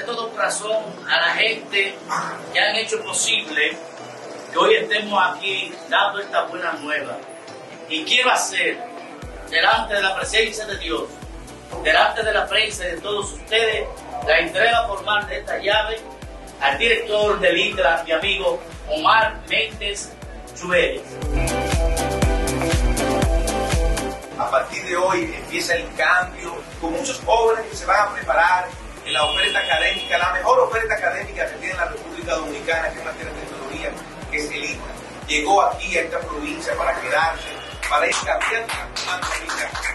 todo corazón a la gente que han hecho posible que hoy estemos aquí dando esta buena nueva. Y quiero hacer, delante de la presencia de Dios, delante de la prensa y de todos ustedes, la entrega formal de esta llave al director del ITRA, mi amigo Omar Méndez Chuberes. A partir de hoy empieza el cambio, con muchos jóvenes que se van a preparar en la oferta académica, la mejor oferta académica que tiene la República Dominicana, que es materia de tecnología, que es el ITRA. Llegó aquí a esta provincia para quedarse, para ir cambiando la vida.